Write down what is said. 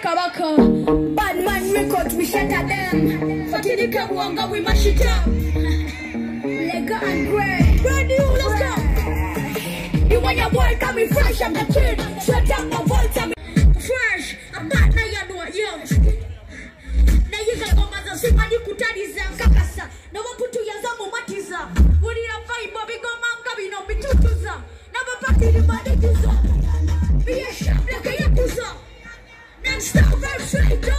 Kabaka. Bad man records, we shatter them. Fatty the Kabuanga, we mash it up. Lega and Grey. Brand new, let's go. You want your boy coming fresh, I'm the kid. Shut up my voice, I'm fresh. I'm bad now, you know what, yo. Now you got go maza, see man, you kutadiza, kakasa. Now I put to yazamu matiza. What do you find, Bobby go manga, we know me tutuza. Never party the body tuza. Be a shop like a yakuza. Non-stop, right straight